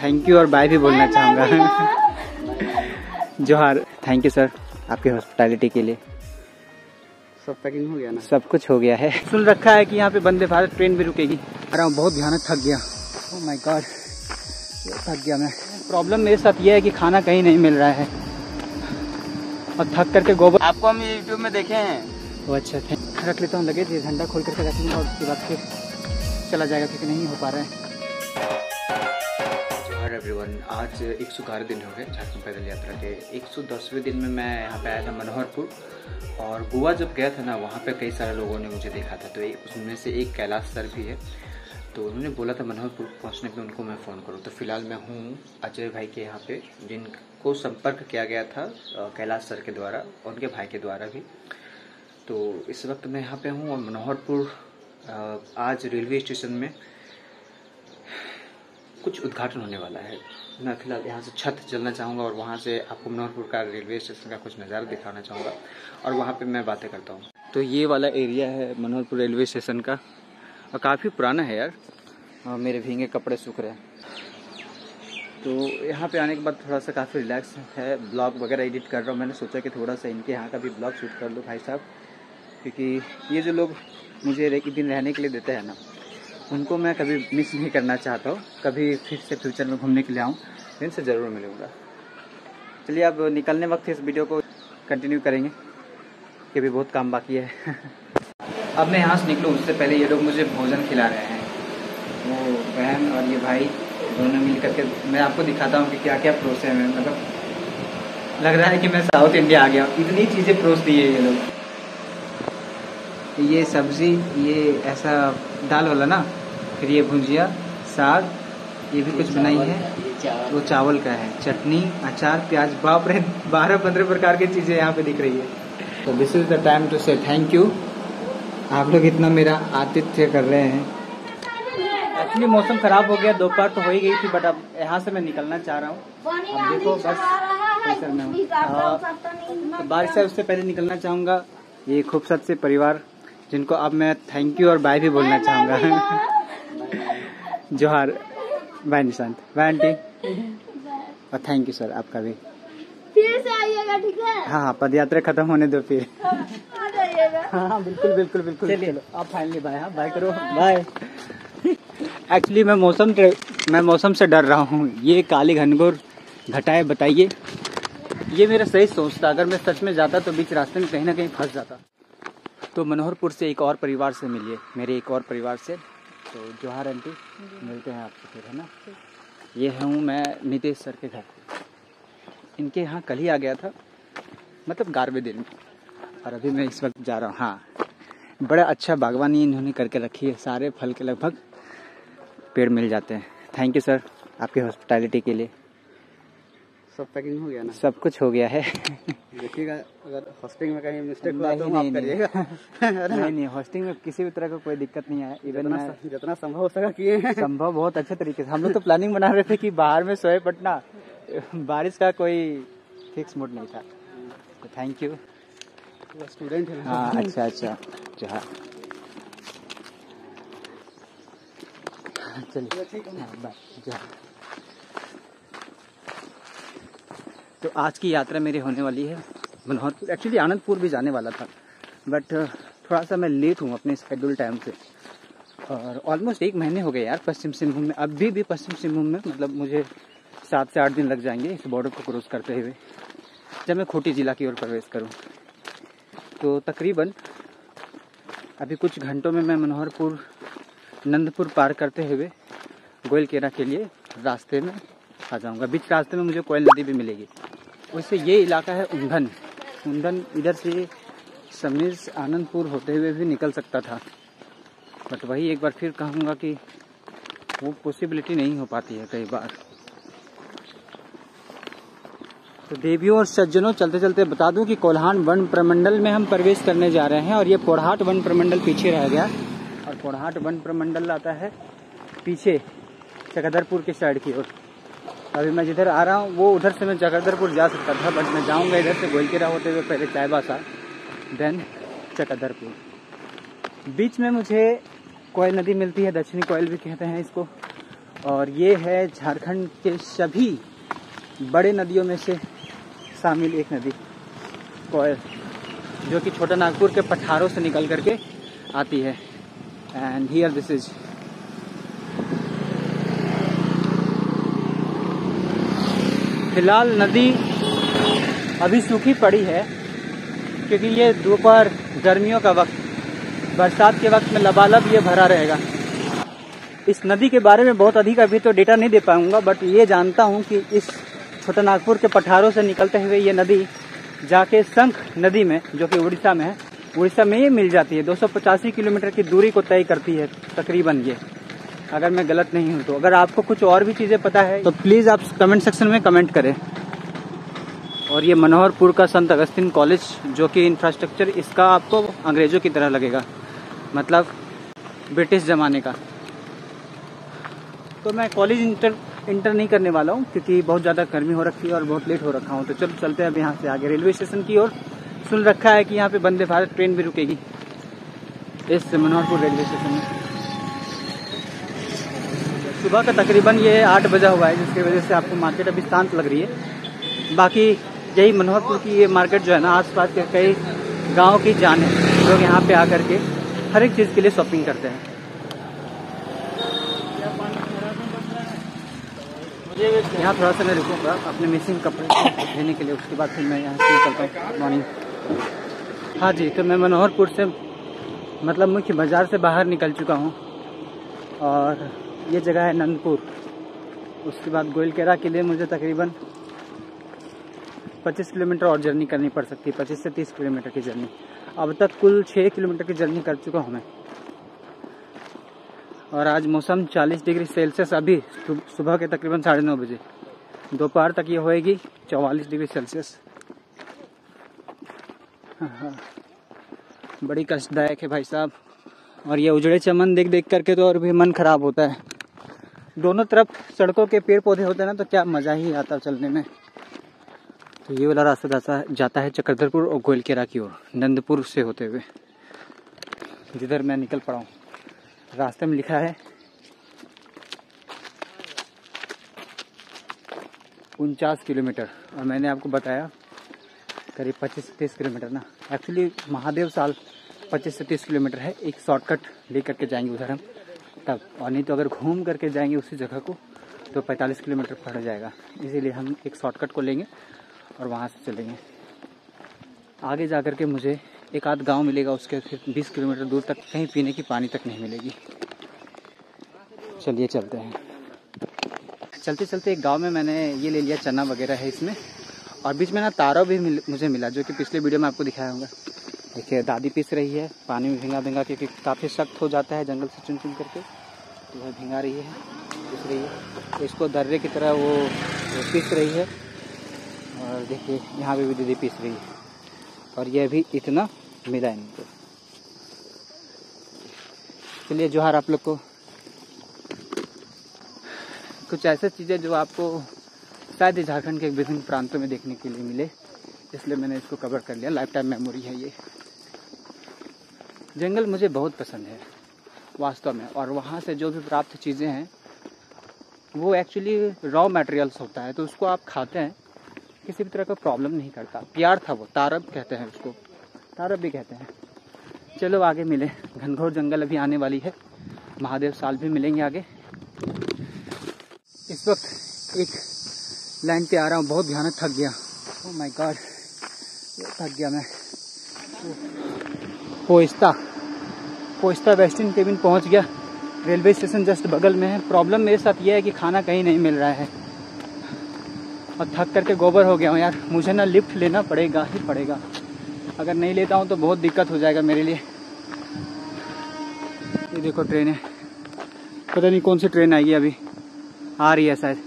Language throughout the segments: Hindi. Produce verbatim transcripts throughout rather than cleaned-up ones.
थैंक यू और बाय भी बोलना चाहूँगा। जोहार। थैंक यू सर आपके हॉस्पिटैलिटी के लिए। सब पैकिंग हो गया ना? सब कुछ हो गया है। सुन रखा है कि यहाँ पे वंदे भारत ट्रेन भी रुकेगी। अरे बहुत भयानक थक गया। ओह माय गॉड, थक गया मैं। प्रॉब्लम मेरे साथ ये है कि खाना कहीं नहीं मिल रहा है और थक करके गोबर। आपको हम यूट्यूब में देखे हैं। वो अच्छा रख लेता हूँ लगेज, ये झंडा खोल करके रख लूँगा और उसके बाद फिर चला जाएगा क्योंकि नहीं हो पा रहा है। एवरीवन, आज एक सौ ग्यारह दिन हो गए झारखंड पैदल यात्रा के। एक सौ दसवें दिन में मैं यहाँ पे आया था मनोहरपुर, और गोवा जब गया था ना वहाँ पे कई सारे लोगों ने मुझे देखा था। तो उसमें से एक कैलाश सर भी है, तो उन्होंने बोला था मनोहरपुर पहुँचने पे उनको मैं फ़ोन करूँ। तो फिलहाल मैं हूँ अजय भाई के यहाँ पे, जिनको संपर्क किया गया था कैलाश सर के द्वारा, उनके भाई के द्वारा भी। तो इस वक्त मैं यहाँ पे हूँ और मनोहरपुर आज रेलवे स्टेशन में कुछ उद्घाटन होने वाला है। मैं फिलहाल यहाँ से छत चलना चाहूँगा और वहाँ से आपको मनोहरपुर का रेलवे स्टेशन का कुछ नज़ारा दिखाना चाहूँगा और वहाँ पे मैं बातें करता हूँ। तो ये वाला एरिया है मनोहरपुर रेलवे स्टेशन का और काफ़ी पुराना है यार, और मेरे भींगे कपड़े सूख रहे हैं। तो यहाँ पे आने के बाद थोड़ा सा काफ़ी रिलैक्स है। ब्लॉग वगैरह एडिट कर रहा हूँ, मैंने सोचा कि थोड़ा सा इनके यहाँ का भी ब्लॉग शूट कर लूँ भाई साहब, क्योंकि ये जो लोग मुझे एक दिन रहने के लिए देते हैं ना, उनको मैं कभी मिस नहीं करना चाहता हूँ। कभी फिर से फ्यूचर में घूमने के लिए आऊँ तो इनसे ज़रूर मिलूँगा। चलिए अब निकलने वक्त इस वीडियो को कंटिन्यू करेंगे, कि भी बहुत काम बाकी है। अब मैं यहाँ से निकलूँ उससे पहले ये लोग मुझे भोजन खिला रहे हैं, वो बहन और ये भाई दोनों मिल करके। मैं आपको दिखाता हूँ कि क्या क्या परोस है। मैं मतलब लग रहा है कि मैं साउथ इंडिया आ गया, इतनी चीज़ें परोस दी है ये लोग। ये सब्ज़ी, ये ऐसा दाल वाला ना, फिर ये भुजिया, साग, ये भी कुछ बनाई है, वो चावल का है, चटनी, अचार, प्याज। बाप रे, बारह पंद्रह प्रकार की चीज़ें यहाँ पे दिख रही है। तो this is the time to say thank you. आप लोग इतना मेरा आतिथ्य कर रहे हैं। एक्चुअली मौसम ख़राब हो गया, दोपहर तो हो ही गई थी, बट अब यहाँ से मैं निकलना चाह रहा हूँ। अब देखो बस कैसे मैं हूँ, बारिश से उससे पहले निकलना चाहूँगा। ये खूबसूरत से परिवार जिनको अब मैं थैंक यू और बाय भी बोलना चाहूँगा। जोहार। बाय निशांत, बाय आंटी, और थैंक यू सर आपका भी। फिर से आइएगा, ठीक है? हाँ हाँ, पद यात्रा खत्म होने दो फिर। आ जाइएगा। हाँ बिल्कुल बिल्कुल बिल्कुल। चलिए आप फाइनली बाय। हाँ बाय करो, बाय। एक्चुअली मैं मौसम मैं मौसम से डर रहा हूँ। ये काली घनघोर घटाए, बताइए ये मेरा सही सोच था। अगर मैं सच में जाता तो बीच रास्ते में कहीं ना कहीं फंस जाता। तो मनोहरपुर से एक और परिवार से मिलिए, मेरे एक और परिवार से। तो जोहार आंटी, मिलते हैं आपसे फिर, है ना। ये हूँ मैं नितेश सर के घर, इनके यहाँ कल ही आ गया था, मतलब ग्यारहवें दिन, और अभी मैं इस वक्त जा रहा हूँ। हाँ, बड़ा अच्छा बागवानी इन्होंने करके रखी है, सारे फल के लगभग पेड़ मिल जाते हैं। थैंक यू सर आपके हॉस्पिटैलिटी के लिए। सब पैकिंग हो गया ना? सब कुछ हो गया है। देखिएगा, अगर होस्टिंग में कहीं मिस्टेक हुआ तो माफ करिएगा। नहीं नहीं, होस्टिंग में किसी भी तरह का कोई दिक्कत नहीं है। इवन मैं जितना संभव हो सका किए हैं। संभव बहुत अच्छे तरीके से। हम लोग तो प्लानिंग बना रहे थे कि बाहर में सोए पटना, बारिश का कोई फिक्स मूड नहीं था। तो थैंक यू। स्टूडेंट है। हाँ अच्छा अच्छा, जहाँ चलिए बाय। जहाँ तो आज की यात्रा मेरी होने वाली है मनोहरपुर। एक्चुअली आनंदपुर भी जाने वाला था, बट थोड़ा सा मैं लेट हूँ अपने शेड्यूल टाइम से। और ऑलमोस्ट एक महीने हो गए यार पश्चिम सिंहभूम में। अभी भी पश्चिम सिंहभूम में मतलब मुझे सात से आठ दिन लग जाएंगे इस बॉर्डर को क्रॉस करते हुए, जब मैं खूंटी जिला की ओर प्रवेश करूँ। तो तकरीबन अभी कुछ घंटों में मैं मनोहरपुर नंदपुर पार करते हुए गोयलकेरा के लिए रास्ते में आ जाऊँगा। बीच रास्ते में मुझे कोयल नदी भी मिलेगी। वैसे ये इलाका है ऊंधन। ऊंधन इधर से समीर आनंदपुर होते हुए भी निकल सकता था, बट वही एक बार फिर कहूँगा कि वो पॉसिबिलिटी नहीं हो पाती है कई बार। तो देवियों और सज्जनों, चलते चलते बता दूं कि कोल्हान वन प्रमंडल में हम प्रवेश करने जा रहे हैं, और ये पोड़हाट वन प्रमंडल पीछे रह गया। और पोड़हाट वन प्रमंडल आता है पीछे चकदरपुर के साइड की ओर। अभी मैं जिधर आ रहा हूँ वो उधर से मैं चकदरपुर जा सकता था, बट मैं जाऊँगा इधर से गोयलकेरा होते हुए, पहले चाईबासा देन चकदरपुर। बीच में मुझे कोयल नदी मिलती है, दक्षिणी कोयल भी कहते हैं इसको, और ये है झारखंड के सभी बड़े नदियों में से शामिल एक नदी कोयल, जो कि छोटा नागपुर के पठारों से निकल करके आती है। एंड हियर दिस इज फिलहाल नदी अभी सूखी पड़ी है क्योंकि ये दोपहर गर्मियों का वक्त, बरसात के वक्त में लबालब ये भरा रहेगा। इस नदी के बारे में बहुत अधिक अभी तो डेटा नहीं दे पाऊंगा, बट ये जानता हूँ कि इस छोटा नागपुर के पठारों से निकलते हुए ये नदी जाके शंख नदी में, जो कि उड़ीसा में है, उड़ीसा में ये मिल जाती है। दो सौ पचासी किलोमीटर की दूरी को तय करती है तकरीबन ये, अगर मैं गलत नहीं हूँ तो। अगर आपको कुछ और भी चीज़ें पता है तो प्लीज़ आप कमेंट सेक्शन में कमेंट करें। और ये मनोहरपुर का संत अगस्तिन कॉलेज, जो कि इंफ्रास्ट्रक्चर इसका आपको अंग्रेज़ों की तरह लगेगा, मतलब ब्रिटिश ज़माने का। तो मैं कॉलेज इंटर इंटर नहीं करने वाला हूँ क्योंकि बहुत ज़्यादा गर्मी हो रखी है और बहुत लेट हो रखा हूँ। तो चलो चलते हैं अब यहाँ से आगे रेलवे स्टेशन की ओर। सुन रखा है कि यहाँ पे वंदे भारत ट्रेन भी रुकेगी इस मनोहरपुर रेलवे स्टेशन में। सुबह का तकरीबन ये आठ बजा हुआ है, जिसकी वजह से आपको मार्केट अभी शांत लग रही है। बाकी यही मनोहरपुर की ये मार्केट जो है ना, आसपास के कई गांव की जान है, लोग यहाँ पे आकर के हर एक चीज़ के लिए शॉपिंग करते हैं। यहाँ थोड़ा सा मैं रुकूँगा अपने मिसिंग कपड़े लेने के लिए, उसके बाद फिर मैं यहाँ से निकलता हूँ। मॉर्निंग। हाँ जी, तो मैं मनोहरपुर से मतलब मुख्य बाज़ार से बाहर निकल चुका हूँ और ये जगह है नंदपुर। उसके बाद गोइलकेरा के लिए मुझे तकरीबन पच्चीस किलोमीटर और जर्नी करनी पड़ सकती है, पच्चीस से तीस किलोमीटर की जर्नी। अब तक कुल छः किलोमीटर की जर्नी कर चुका हूँ मैं। और आज मौसम चालीस डिग्री सेल्सियस, अभी सुबह के तकरीबन साढ़े नौ बजे, दोपहर तक ये होएगी चौवालीस डिग्री सेल्सियस। हाँ, बड़ी कष्टदायक है भाई साहब। और ये उजड़े चमन देख देख करके तो और भी मन खराब होता है। दोनों तरफ सड़कों के पेड़ पौधे होते हैं ना, तो क्या मज़ा ही आता चलने में। तो ये वाला रास्ता जाता जाता है चक्रधरपुर और गोइलकेरा की ओर, नंदपुर से होते हुए, जिधर मैं निकल पड़ा हूँ। रास्ते में लिखा है उनचास किलोमीटर और मैंने आपको बताया करीब पच्चीस से तीस किलोमीटर ना। एक्चुअली महादेव साल पच्चीस से तीस किलोमीटर है। एक शॉर्टकट ले करके जाएंगे उधर हम तब, और नहीं तो अगर घूम करके जाएंगे उसी जगह को तो पैंतालीस किलोमीटर पड़ जाएगा। इसीलिए हम एक शॉर्टकट को लेंगे और वहाँ से चलेंगे। आगे जा कर के मुझे एक आध गांव मिलेगा, उसके फिर बीस किलोमीटर दूर तक कहीं पीने की पानी तक नहीं मिलेगी। चलिए चलते हैं। चलते चलते एक गांव में मैंने ये ले लिया, चना वगैरह है इसमें, और बीच में ना तारा भी मिल, मुझे मिला, जो कि पिछले वीडियो में आपको दिखाया होगा। देखिए दादी पीस रही है पानी में भिंगा भिंगा, क्योंकि काफ़ी सख्त हो जाता है जंगल से चुन चुन करके, तो वह भिंगा रही है, पीस रही है। इसको दर्रे की तरह वो पीस रही है। और देखिए यहाँ पे भी दीदी पीस रही है, और यह भी इतना मिला इनको। चलिए जोहार आप लोग को। कुछ ऐसे चीज़ें जो आपको शायद झारखंड के विभिन्न प्रांतों में देखने के लिए मिले, इसलिए मैंने इसको कवर कर लिया। लाइफ टाइम मेमोरी है ये। जंगल मुझे बहुत पसंद है वास्तव में, और वहाँ से जो भी प्राप्त चीज़ें हैं वो एक्चुअली रॉ मटेरियल्स होता है, तो उसको आप खाते हैं किसी भी तरह का प्रॉब्लम नहीं करता। प्यार था वो, तारब कहते हैं उसको, तारब भी कहते हैं। चलो आगे मिले। घनघोर जंगल अभी आने वाली है, महादेव साल भी मिलेंगे आगे। इस वक्त एक लाइन पे आ रहा हूँ, बहुत भयानक थक गया। ओह माय गॉड, थक गया मैं। पोइस्ता पोइस्ता वेस्टर्न केबिन पहुँच गया। रेलवे स्टेशन जस्ट बगल में है। प्रॉब्लम मेरे साथ ये है कि खाना कहीं नहीं मिल रहा है और थक करके गोबर हो गया हूँ यार। मुझे ना लिफ्ट लेना पड़ेगा ही पड़ेगा, अगर नहीं लेता हूँ तो बहुत दिक्कत हो जाएगा मेरे लिए। ये देखो ट्रेन है, पता नहीं कौन सी ट्रेन आएगी, अभी आ रही है शायद।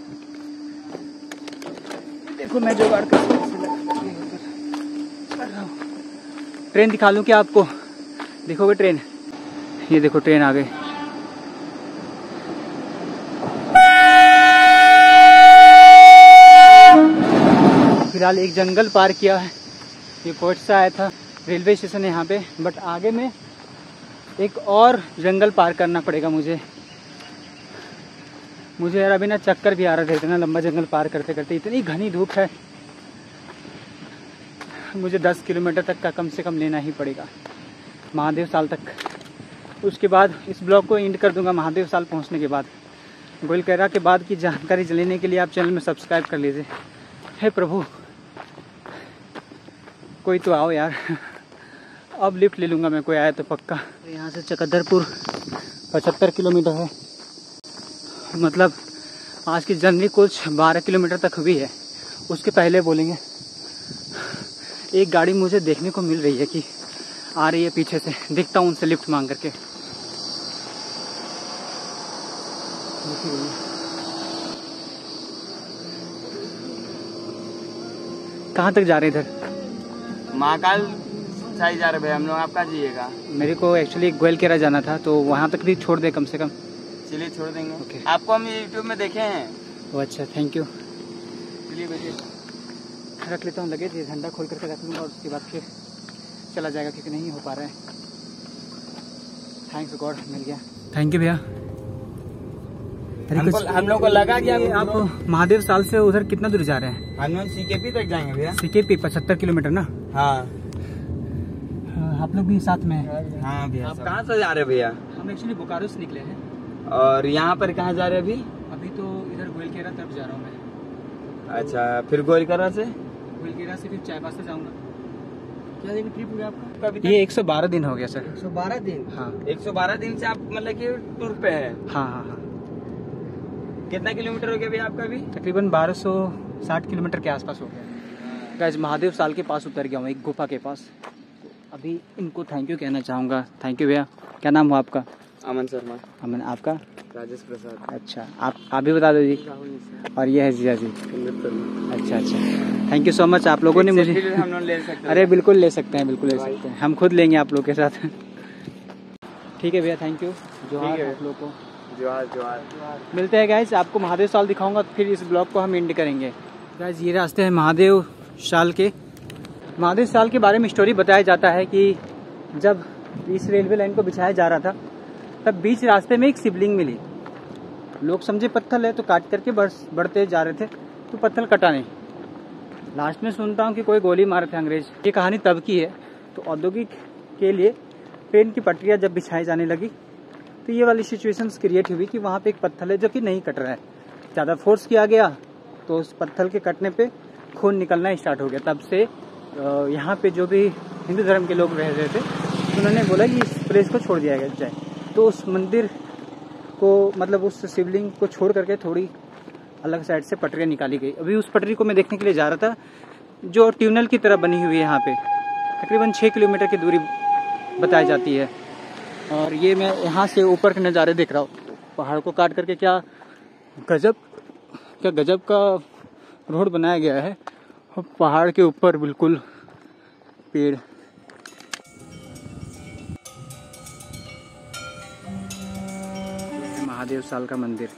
देखो मैं जुगाड़ कर रहा हूँ। ट्रेन दिखा लूँ क्या आपको? देखोगे ट्रेन? ये देखो ट्रेन आ गई। फिलहाल एक जंगल पार किया है। ये कोटसा आया था, रेलवे स्टेशन है यहाँ पे, बट आगे में एक और जंगल पार करना पड़ेगा मुझे। मुझे यार अभी ना चक्कर भी आ रहा था, इतना लंबा जंगल पार करते करते। इतनी घनी धूप है, मुझे दस किलोमीटर तक का कम से कम लेना ही पड़ेगा महादेव साल तक। उसके बाद इस ब्लॉग को एंड कर दूंगा महादेव साल पहुंचने के बाद। गोलकेरा के बाद की जानकारी लेने के लिए आप चैनल में सब्सक्राइब कर लीजिए। हे प्रभु, कोई तो आओ यार। अब लिफ्ट ले लूँगा मैं, कोई आया तो पक्का। यहाँ से चकदरपुर पचहत्तर किलोमीटर है, मतलब आज की जर्नी कुछ बारह किलोमीटर तक हुई है। उसके पहले बोलेंगे, एक गाड़ी मुझे देखने को मिल रही है कि आ रही है पीछे से, दिखता हूँ उनसे लिफ्ट मांग करके। कहाँ तक जा रहे हैं? इधर महाकाल साई जा रहे भैया हम लोग। आप कहाँ जाइएगा? मेरे को एक्चुअली गोलकेरा जाना था, तो वहाँ तक भी छोड़ दे कम से कम। चलिए छोड़ देंगे। okay. आपको हम यूट्यूब में देखे हैं। ओ अच्छा, थैंक यू। चलिए बैठिए। रख लेता हूँ लगेज, ये झंडा खोल करके रख लूँगा और उसके बाद फिर चला जाएगा, क्योंकि नहीं हो पा रहा है। थैंक्स गॉड, मिल गया। थैंक यू भैया। हमको हम लोग को लगा कि आप आप महादेव साल से उधर कितना दूर जा रहे हैं? हम लोग सीकेपी तक जाएंगे भैया। सीकेपी पचहत्तर किलोमीटर ना? हाँ आप लोग भी साथ में हैं? हाँ भैया। आप कहाँ से जा रहे हैं भैया? हम एक्चुअली बोकारो से निकले हैं। और यहाँ पर कहाँ जा रहे हैं अभी? अभी तो इधर गोलकेरा तरफ जा रहा हूँ मैं। अच्छा, फिर गोलकेरा से? गोलकेरा से फिर चायबासा जाऊँगा। क्या दिन ट्रिप हुआ आपका? ये एक सौ बारह दिन हो गया सर। एक सौ बारह दिन? हाँ एक सौ बारह दिन से आप मतलब कि टूर पे है? हाँ हाँ हाँ। कितना किलोमीटर हो गया भैया आपका अभी? तकरीबन बारह सौ साठ किलोमीटर के आसपास हो गया। गाइस महादेव साल के पास उतर गया हूँ, एक गुफा के पास। अभी इनको थैंक यू कहना चाहूँगा। थैंक यू भैया। क्या नाम हुआ आपका? अमन शर्मा। अमन, आपका? राजेश प्रसाद। अच्छा, आप आप भी बता दो जी। और ये है जिया जी। अच्छा अच्छा, थैंक यू सो मच। आप लोगों ने मुझे हम लोग ले सकते हैं? अरे बिल्कुल ले सकते हैं, बिल्कुल ले सकते हैं। हम खुद लेंगे आप लोग के साथ। ठीक है भैया, थैंक यू। जोहार आप लोग को। जोहार जोहार। मिलते हैं गाइस, आपको महादेव साल दिखाऊंगा, फिर इस ब्लॉग को हम एंड करेंगे। गाइस ये रास्ते हैं महादेव साल के। महादेव साल के बारे में स्टोरी बताया जाता है कि जब इस रेलवे लाइन को बिछाया जा रहा था, तब बीच रास्ते में एक शिवलिंग मिली। लोग समझे पत्थर है तो काट करके बस बढ़ते जा रहे थे, तो पत्थर कटा नहीं। लास्ट में सुनता हूँ कि कोई गोली मारे थे अंग्रेज। ये कहानी तब की है। तो औद्योगिक के लिए ट्रेन की पटरियाँ जब बिछाई जाने लगी, तो ये वाली सिचुएशंस क्रिएट हुई कि वहाँ पे एक पत्थर है जो कि नहीं कट रहा है। ज़्यादा फोर्स किया गया तो उस पत्थर के कटने पे खून निकलना स्टार्ट हो गया। तब से यहाँ पे जो भी हिंदू धर्म के लोग रह रहे थे, उन्होंने बोला कि इस प्लेस को छोड़ दिया जाए। तो उस मंदिर को, मतलब उस शिवलिंग को छोड़ करके थोड़ी अलग साइड से पटरियाँ निकाली गई। अभी उस पटरी को मैं देखने के लिए जा रहा था, जो ट्यूनल की तरह बनी हुई है। यहाँ पे तकरीबन छः किलोमीटर की दूरी बताई जाती है। और ये मैं यहाँ से ऊपर के नज़ारे देख रहा हूँ, पहाड़ को काट करके। क्या गजब, क्या गजब का रोड बनाया गया है। और पहाड़ के ऊपर बिल्कुल पेड़। महादेव साल का मंदिर।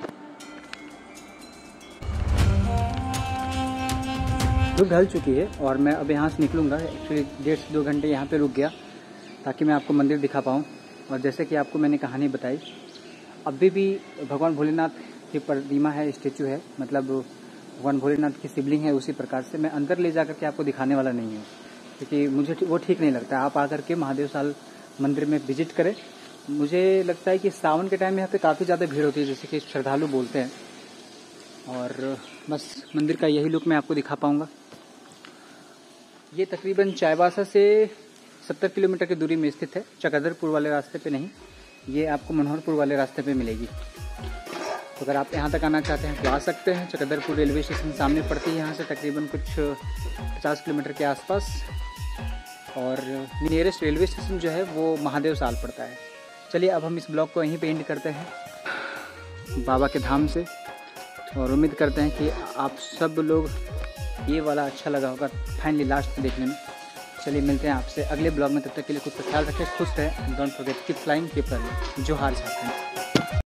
धूप ढल चुकी है और मैं अब यहाँ से निकलूँगा। एक्चुअली डेढ़ से दो घंटे यहाँ पे रुक गया ताकि मैं आपको मंदिर दिखा पाऊँ। और जैसे कि आपको मैंने कहानी बताई, अभी भी भगवान भोलेनाथ की प्रतिमा है, स्टेचू है, मतलब भगवान भोलेनाथ की शिवलिंग है। उसी प्रकार से मैं अंदर ले जा करके आपको दिखाने वाला नहीं हूँ, क्योंकि मुझे वो ठीक नहीं लगता। आप आकर के महादेव साल मंदिर में विजिट करें। मुझे लगता है कि सावन के टाइम में यहाँ पे काफ़ी ज़्यादा भीड़ होती है, जैसे कि श्रद्धालु बोलते हैं। और बस मंदिर का यही लुक मैं आपको दिखा पाऊँगा। ये तकरीबन चायबासा से सत्तर किलोमीटर की दूरी में स्थित है, चकदरपुर वाले रास्ते पे नहीं। ये आपको मनोहरपुर वाले रास्ते पे मिलेगी। तो अगर आप यहाँ तक आना चाहते हैं तो आ सकते हैं। चकदरपुर रेलवे स्टेशन सामने पड़ती है, यहाँ से तकरीबन कुछ पचास किलोमीटर के आसपास। और नियरेस्ट रेलवे स्टेशन जो है वो महादेव साल पड़ता है। चलिए अब हम इस ब्लॉग को यहीं पे एंड करते हैं बाबा के धाम से। और उम्मीद करते हैं कि आप सब लोग ये वाला अच्छा लगा होगा फाइनली लास्ट में देखने में। चलिए मिलते हैं आपसे अगले ब्लॉग में। तब तक के लिए खुद का ख्याल रखें, खुश रहें। Don't forget keep flying, keep running. जोहार झारखंड।